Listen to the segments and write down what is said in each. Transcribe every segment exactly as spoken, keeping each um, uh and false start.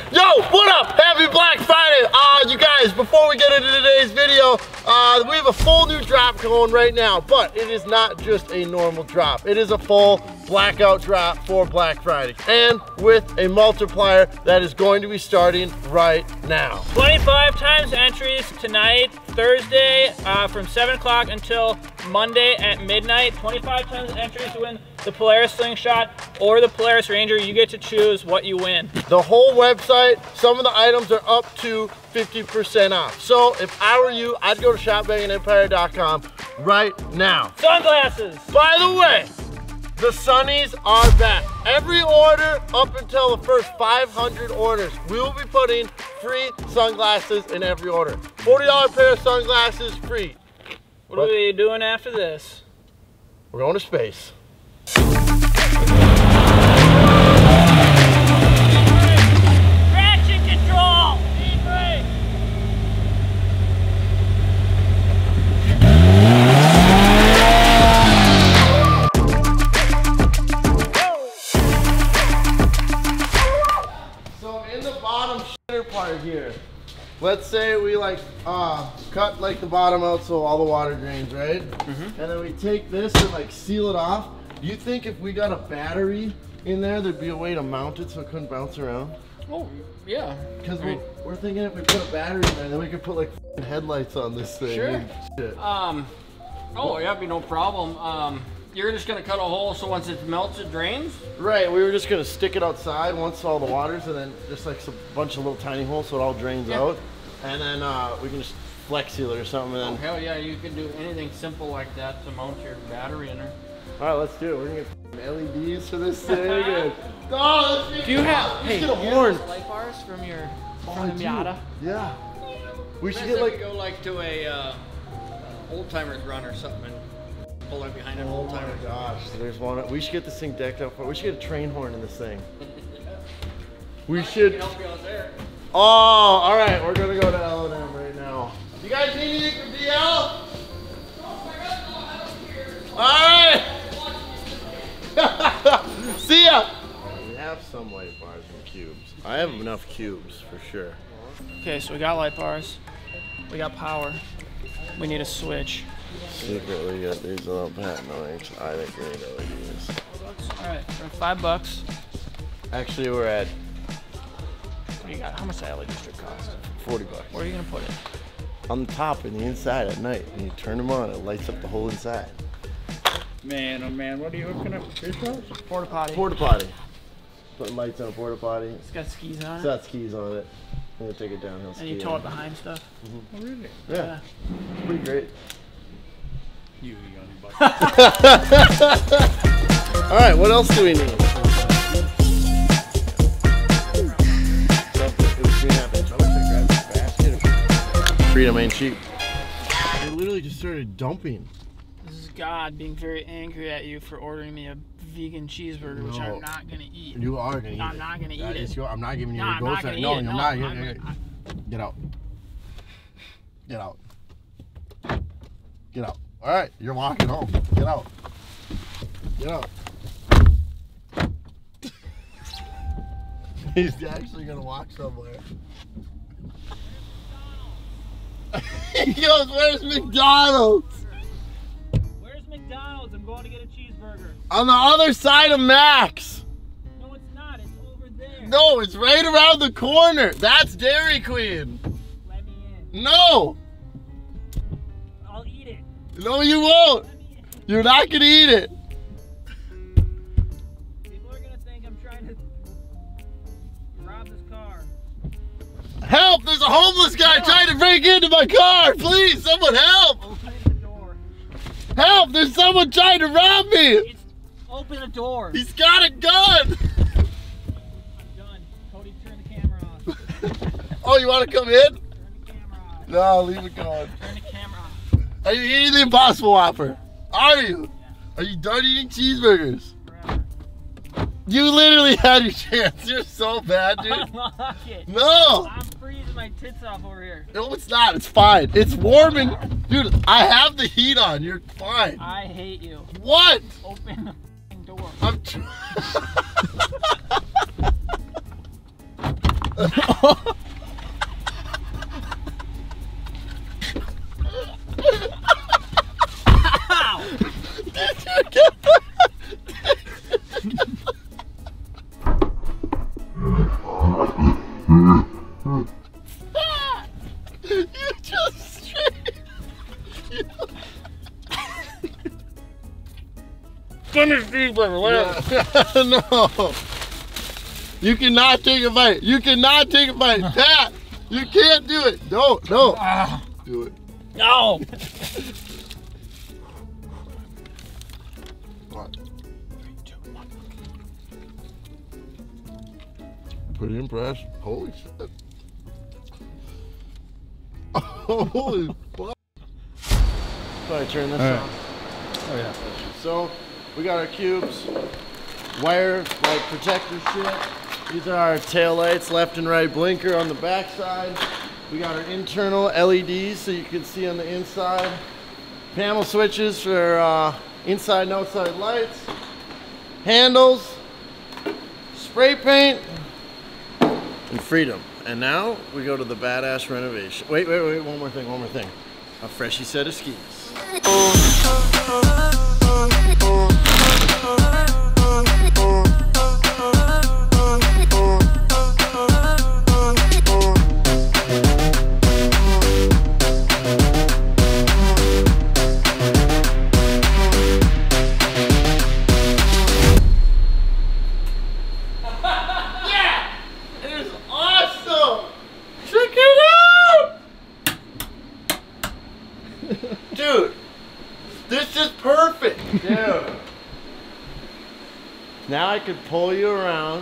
Yo, what up? Happy Black Friday. Uh, you guys, before we get into today's video, uh, we have a full new drop going right now, but it is not just a normal drop. It is a full blackout drop for Black Friday, and with a multiplier that is going to be starting right now. twenty-five times entries tonight, Thursday, uh, from seven o'clock until Monday at midnight. twenty-five times entries to win the Polaris Slingshot or the Polaris Ranger. You get to choose what you win. The whole website, some of the items are up to fifty percent off. So if I were you, I'd go to shop banging empire dot com right now. Sunglasses. By the way, the Sunnies are back. Every order up until the first five hundred orders, we will be putting free sunglasses in every order. forty dollar pair of sunglasses free. What are we doing after this? We're going to space. Traction control! E-brake! So in the bottom shitter part here, let's say we like uh, cut like the bottom out so all the water drains, right? Mm-hmm. And then we take this and like seal it off. Do you think if we got a battery in there, there'd be a way to mount it so it couldn't bounce around? Oh, yeah. Because we're, we're thinking if we put a battery in there, then we could put like f***ing headlights on this thing. Sure. And shit. Um, oh, yeah, that'd be no problem. Um, you're just gonna cut a hole so once it melts, it drains? Right, we were just gonna stick it outside once all the water's, and then just like a bunch of little tiny holes so it all drains yeah. out. And then uh, we can just flex seal it or something. And oh, then... hell yeah, you could do anything simple like that to mount your battery in there. All right, let's do it. We're gonna get L E Ds for this thing. and... Oh, let's do you have, hey, get a horn. Light bars from your Oh, from the Miata? Yeah. We should Let's get like we go like to a uh, old timers run or something and pull it behind an oh old my timer. gosh, there's one. We should get this thing decked out for. We should get a train horn in this thing. We should. Help you out there. Oh, all right. We're gonna go to L and M right now. You guys need anything from D L? All right. See ya. We have some light bars and cubes. I have enough cubes for sure. Okay, so we got light bars, we got power, we need a switch. Secretly got these little patent lights. I think we need L E Ds. All right, for five bucks. Actually, we're at What do you got? How much that L E D strip cost? forty bucks. Where are you gonna put it? On the top and the inside at night. When you turn them on, it lights up the whole inside. Man, oh man, what are you hooking up for fish house? Porta potty. Porta potty. Putting lights on a porta potty. It's got skis on It's it. got skis on it. I'm gonna take it downhill. And you tow it behind stuff. Mm-hmm. Oh really? Yeah. Yeah. It's pretty great. You young buck. Alright, what else do we need? Freedom ain't cheap. They literally just started dumping. This is God being very angry at you for ordering me a vegan cheeseburger, which No. I'm not gonna eat. You are gonna eat I'm it. not gonna eat That it. is your, I'm not giving you No, your I'm gold not star. gonna No, eat it. you're No, not. You're, I'm- you're, I- get out. Get out. Get out. All right, you're walking home. Get out. Get out. He's actually gonna walk somewhere. He goes, "Where's McDonald's?" Where's McDonald's? I'm going to get a cheeseburger. On the other side of Max. No, it's not. It's over there. No, it's right around the corner. That's Dairy Queen. Let me in. No. I'll eat it. No, you won't. Let me in. You're not gonna eat it. People are going to think I'm trying to rob this car. Help! There's a homeless guy trying to break into my car. Please, someone help! Open the door. Help! There's someone trying to rob me. It's, open the door. He's got a gun. I'm done. Cody, turn the camera off. Oh, you want to come in? Turn the camera off. No, leave it going. Turn the camera off. Are you eating the Impossible Whopper? Are you? Are you done eating cheeseburgers? Forever. You literally had your chance. You're so bad, dude. Unlock it. No. I'm freezing my tits off over here. No, it's not. It's fine. It's warm and... Dude, I have the heat on. You're fine. I hate you. What? Open the f***ing door. I'm tr You just straight. Finish these, brother. Whatever. No. You cannot take a bite. You cannot take a bite. Pat, you can't do it. No, no. Do it. No. What? Pretty impressed. Holy shit. Holy fuck. So I turn this right. on. Oh yeah. So we got our cubes, wire like protector shit. These are our tail lights, left and right blinker on the back side. We got our internal L E Ds so you can see on the inside. Panel switches for uh, inside and outside lights. Handles, spray paint, and freedom. And now we go to the badass renovation. Wait, wait, wait, one more thing, one more thing. A freshy set of skis. Dude, this is perfect. Dude. Now I could pull you around.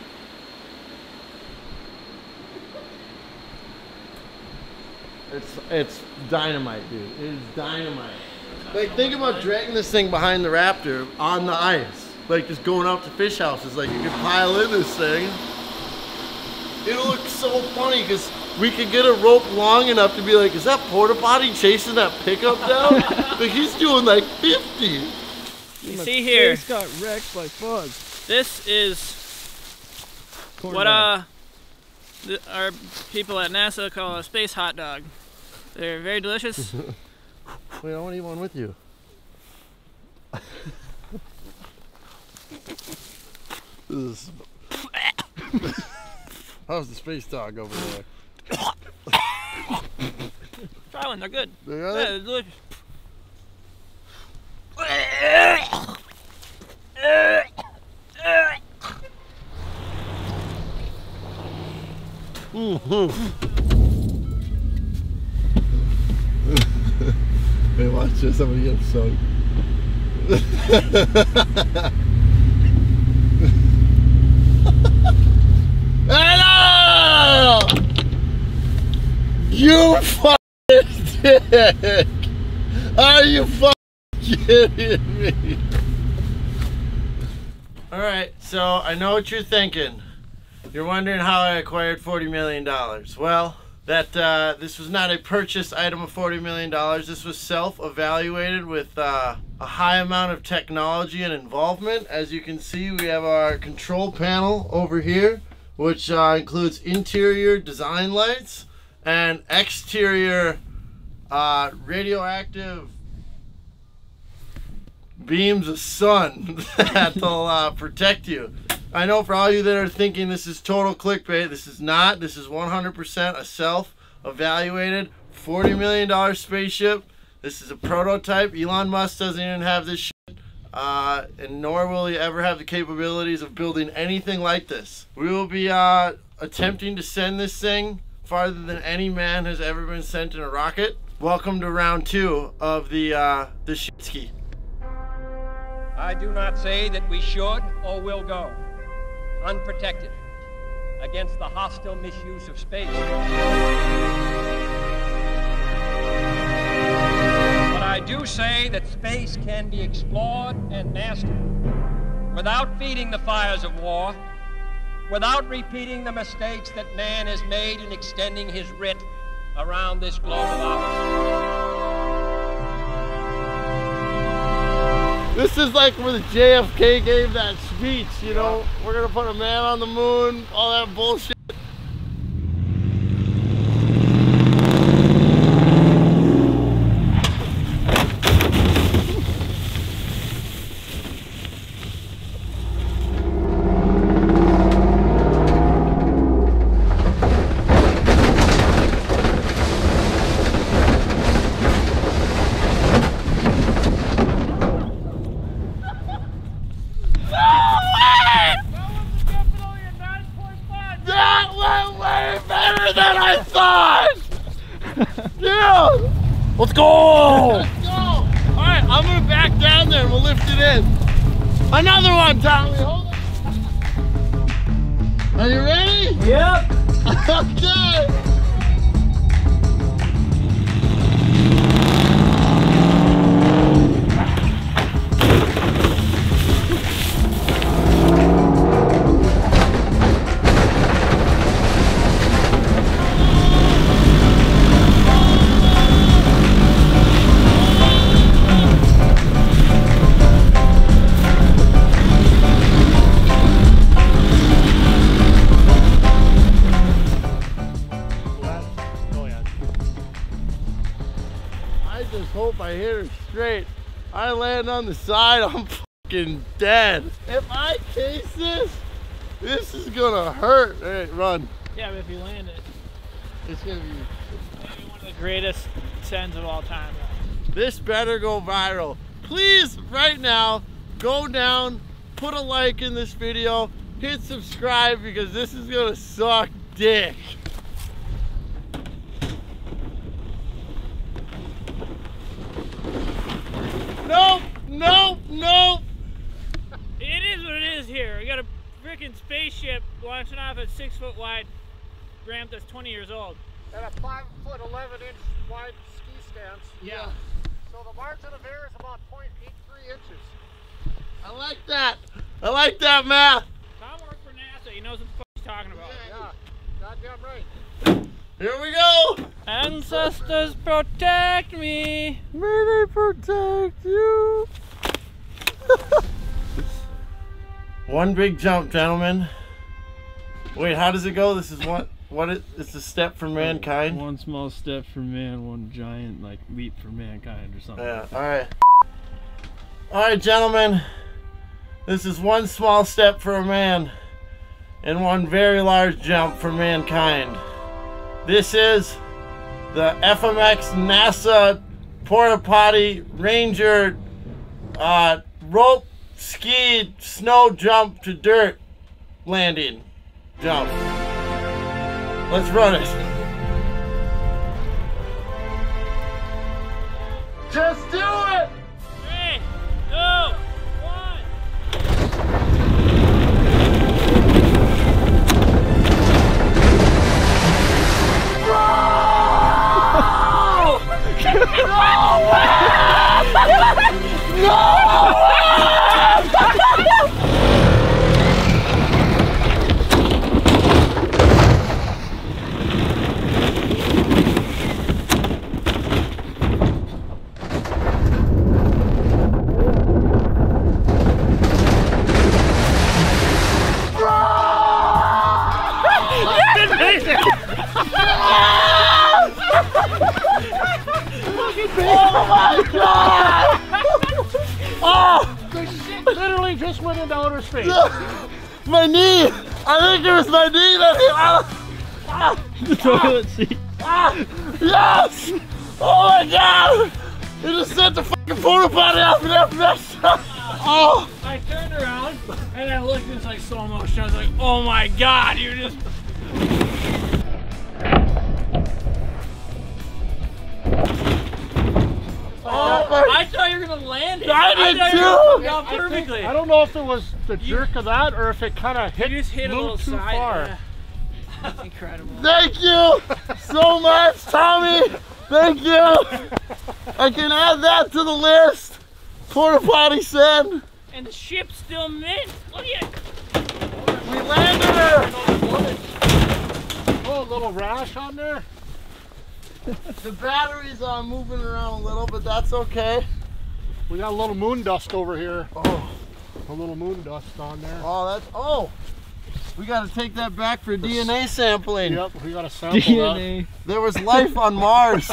It's it's dynamite, dude. It is dynamite. Like, think about dragging this thing behind the Raptor on the ice. Like, just going out to fish houses. Like, you could pile in this thing. It'll look so funny because we could get a rope long enough to be like, is that porta potty chasing that pickup down? Like, he's doing like fifty. You see here, Face got wrecked by Fuzz. this is Corn what dog. uh th our people at NASA call a space hot dog. They're very delicious. Wait, I want to eat one with you. This is... How's the space dog over there? Try one, they're good. They are Yeah, they? they're delicious. Mm-hmm. Hey, watch this. Somebody get sung. Hello! You fucking dick! Are you fucking kidding me? Alright, so I know what you're thinking. You're wondering how I acquired forty million dollars. Well, that uh, this was not a purchased item of forty million dollars. This was self-evaluated with uh, a high amount of technology and involvement. As you can see, we have our control panel over here, which uh, includes interior design lights and exterior uh, radioactive beams of sun that'll uh, protect you. I know for all you that are thinking this is total clickbait, this is not. This is one hundred percent a self-evaluated forty million dollar spaceship. This is a prototype. Elon Musk doesn't even have this shit, uh, and nor will he ever have the capabilities of building anything like this. We will be uh, attempting to send this thing farther than any man has ever been sent in a rocket. Welcome to round two of the uh, the shit ski. I do not say that we should or will go unprotected against the hostile misuse of space. But I do say that space can be explored and mastered without feeding the fires of war, without repeating the mistakes that man has made in extending his writ around this globe of ours. This is like where the J F K gave that speech, you know, we're gonna put a man on the moon, all that bullshit. harder than I thought! Yeah! Let's go! Let's go! Alright, I'm gonna back down there and we'll lift it in. Another one, Tommy, hold on. Are you ready? Yep. Okay. Hope I hit her straight. I land on the side, I'm fucking dead. If I case this, this is gonna hurt. All right, run. Yeah, but if you land it, it's gonna be maybe one of the greatest sends of all time. This better go viral. Please, right now, go down, put a like in this video, hit subscribe because this is gonna suck dick. Nope, nope, nope. It is what it is here. We got a freaking spaceship launching off a six foot wide ramp that's twenty years old. And a five foot eleven inch wide ski stance. Yeah. So the margin of error is about zero point eight three inches. I like that. I like that math. Tom worked for NASA. He knows what the fuck he's talking about. Yeah, goddamn right. Here we go. Ancestors protect me. May they protect you. One big jump, gentlemen. Wait, how does it go? This is what? What is? It's a step for mankind. One small step for man, one giant like leap for mankind, or something. Yeah. All right. All right, gentlemen. This is one small step for a man, and one very large jump for mankind. This is the F M X NASA Porta Potty Ranger uh, rope ski snow jump to dirt landing jump. Let's run it. Just do it! Three, two, one. Oh my god! Oh! Literally just went into outer space. My knee! I think it was my knee that hit. Ah! Ah! The toilet seat. Ah! Yes! Oh my god! It just set the fucking porta potty off and after that shot. Oh! I turned around and I looked and it's like slow motion. I was like, oh my god, you're just. Oh my! I thought you were gonna land it. I did thought you too. were gonna go perfectly. I don't know if it was the jerk of that or if it kind of hit, You just hit a little moved too side. far. Yeah. That's incredible. Thank you so much, Tommy. Thank you. I can add that to the list. Porta potty send. And the ship's still mint. Look at it. We landed her. Oh, a little rash on there. The batteries are moving around a little, but that's okay. We got a little moon dust over here. Oh, A little moon dust on there. oh, that's oh. We got to take that back for D N A sampling. Yep, we got to sample D N that. A. There was life on Mars.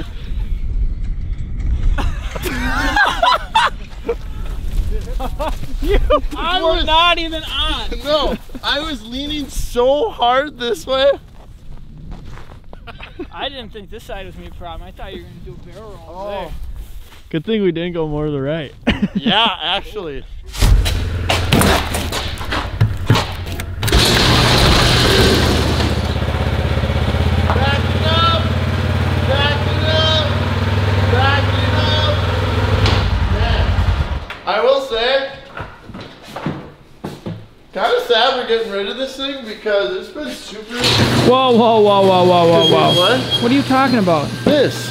I was not even on. No, I was leaning so hard this way. I didn't think this side was gonna be a problem. I thought you were gonna do a barrel roll Oh. there. Good thing we didn't go more to the right. Yeah, actually. because it's been super. Whoa, whoa, whoa, whoa, whoa, whoa, whoa. What? What are you talking about? This.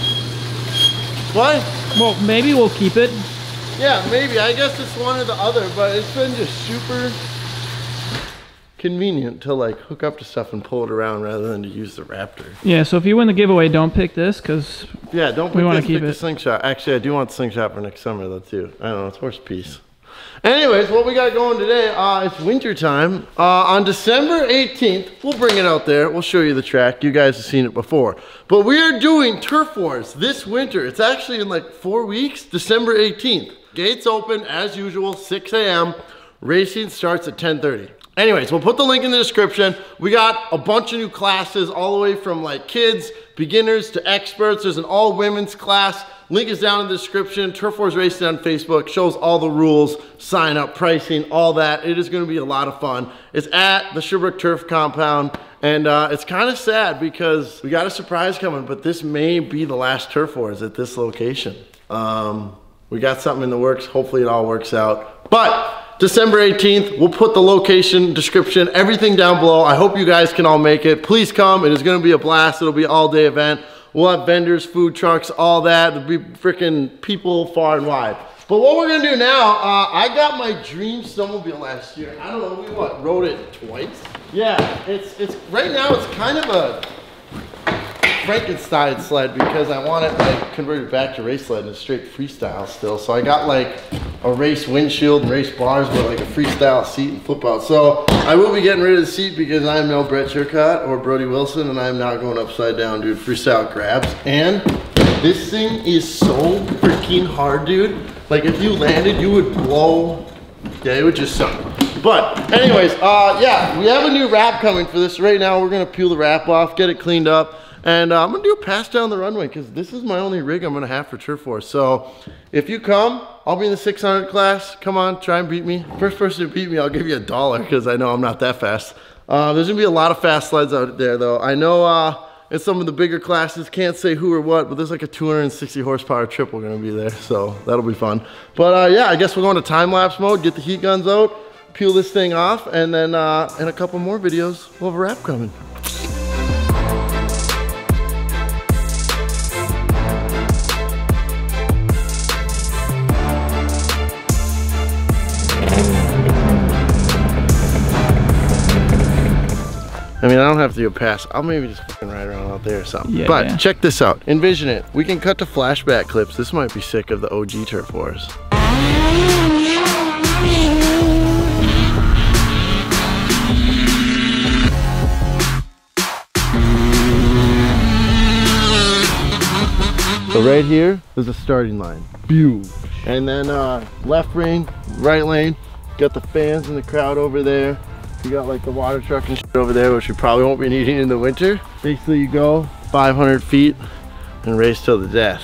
What? Well, maybe we'll keep it. Yeah, maybe. I guess it's one or the other, but it's been just super convenient to like hook up to stuff and pull it around rather than to use the Raptor. Yeah, so if you win the giveaway, don't pick this, because yeah, don't pick we want this, to keep pick it. the slingshot. Actually, I do want the slingshot for next summer though too. I don't know, it's horse piece. Anyways, what we got going today, uh, it's winter time. Uh, on December eighteenth, we'll bring it out there. We'll show you the track. You guys have seen it before. But we are doing Turf Wars this winter. It's actually in like four weeks, December eighteenth. Gates open as usual, six A M Racing starts at ten thirty. Anyways, we'll put the link in the description. We got a bunch of new classes all the way from like kids, beginners to experts. There's an all women's class. Link is down in the description. Turf Wars Racing on Facebook shows all the rules, sign up, pricing, all that. It is gonna be a lot of fun. It's at the Sherbrooke Turf Compound. And uh, it's kind of sad because we got a surprise coming, but this may be the last Turf Wars at this location. Um, we got something in the works. Hopefully it all works out. But December eighteenth, we'll put the location, description, everything down below. I hope you guys can all make it. Please come. It is going to be a blast. It'll be an all-day event. We'll have vendors, food trucks, all that. There'll be freaking people far and wide. But what we're going to do now, uh, I got my dream snowmobile last year. I don't know, we what, rode it twice? Yeah, it's, it's right now it's kind of a Frankenstein sled because I want it like converted back to race sled and it's straight freestyle still. So I got like a race windshield and race bars with like a freestyle seat and flip out. So I will be getting rid of the seat because I am no Brett Turcotte or Brody Wilson and I'm not going upside down, dude. Freestyle grabs. And this thing is so freaking hard, dude. Like if you landed, you would blow. Yeah, it would just suck. But anyways, uh, yeah, we have a new wrap coming for this. Right now we're gonna peel the wrap off, get it cleaned up. And uh, I'm gonna do a pass down the runway because this is my only rig I'm gonna have for Turf Wars. So if you come, I'll be in the six hundred class. Come on, try and beat me. First person to beat me, I'll give you a dollar because I know I'm not that fast. Uh, there's gonna be a lot of fast sleds out there though. I know uh, in some of the bigger classes, can't say who or what, but there's like a two hundred sixty horsepower triple gonna be there. So that'll be fun. But uh, yeah, I guess we're going to time lapse mode, get the heat guns out, peel this thing off, and then uh, in a couple more videos, we'll have a wrap coming. I mean, I don't have to do a pass. I'll maybe just fucking ride around out there or something. Yeah, but yeah. Check this out. Envision it. We can cut to flashback clips. This might be sick of the O G Turf Wars. So right here is the starting line. Pew. And then uh, left lane, right lane. Got the fans in the crowd over there. You got like the water truck and shit over there, which we probably won't be needing in the winter. Basically you go five hundred feet and race till the death.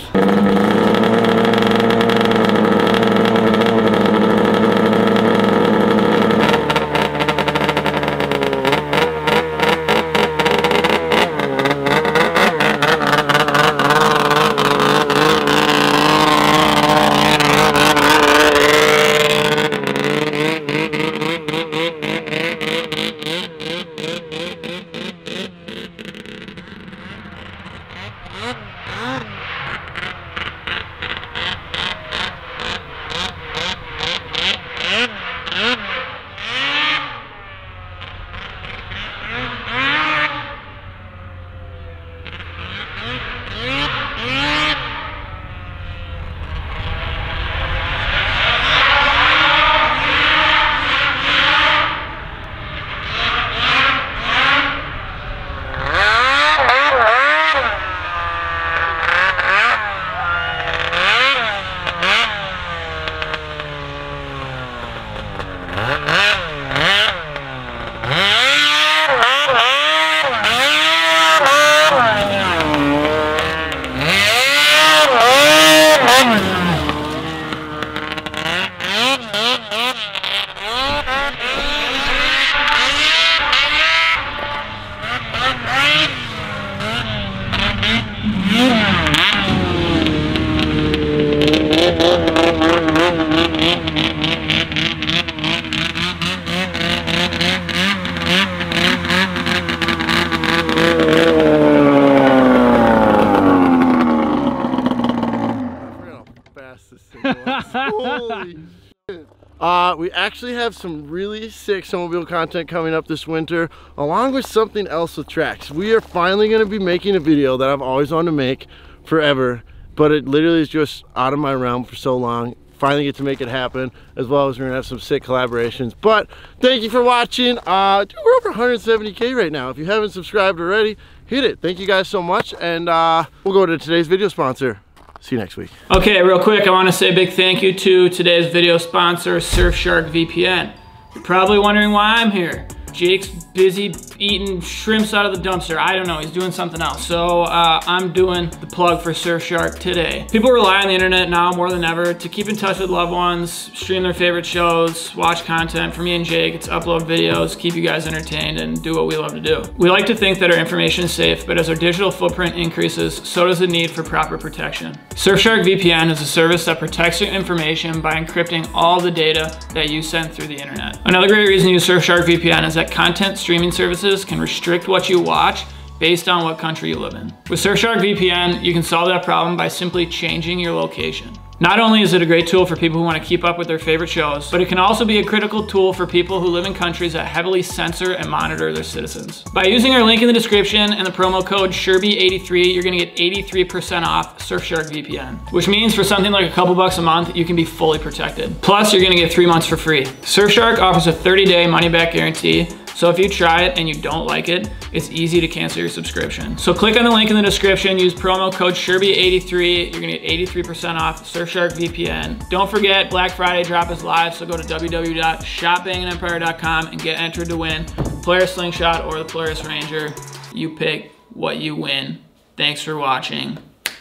uh, we actually have some really sick snowmobile content coming up this winter, along with something else with Trex. We are finally going to be making a video that I've always wanted to make forever, but it literally is just out of my realm for so long. Finally get to make it happen, as well as we're gonna have some sick collaborations. But thank you for watching. Uh, dude, we're over one hundred seventy K right now. If you haven't subscribed already, hit it. Thank you guys so much, and uh, we'll go to today's video sponsor. See you next week. Okay, real quick, I want to say a big thank you to today's video sponsor, Surfshark V P N. You're probably wondering why I'm here. Jake's busy eating shrimps out of the dumpster. I don't know, he's doing something else. So uh, I'm doing the plug for Surfshark today. People rely on the internet now more than ever to keep in touch with loved ones, stream their favorite shows, watch content. For me and Jake, it's upload videos, keep you guys entertained, and do what we love to do. We like to think that our information is safe, but as our digital footprint increases, so does the need for proper protection. Surfshark V P N is a service that protects your information by encrypting all the data that you send through the internet. Another great reason to use Surfshark V P N is that content streaming services can restrict what you watch based on what country you live in. With Surfshark V P N, you can solve that problem by simply changing your location. Not only is it a great tool for people who want to keep up with their favorite shows, but it can also be a critical tool for people who live in countries that heavily censor and monitor their citizens. By using our link in the description and the promo code Sherby eighty-three, you're gonna get eighty-three percent off Surfshark V P N, which means for something like a couple bucks a month, you can be fully protected. Plus, you're gonna get three months for free. Surfshark offers a thirty day money back guarantee, so if you try it and you don't like it, it's easy to cancel your subscription. So click on the link in the description, use promo code Sherby eighty-three, you're gonna get eighty-three percent off Surfshark V P N. Don't forget, Black Friday drop is live, so go to w w w dot shop bangin empire dot com and get entered to win Polaris Slingshot or the Polaris Ranger. You pick what you win. Thanks for watching.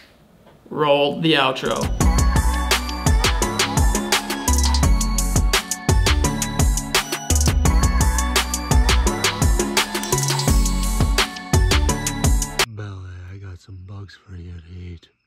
Roll the outro. Belly, I got some bugs for you to eat.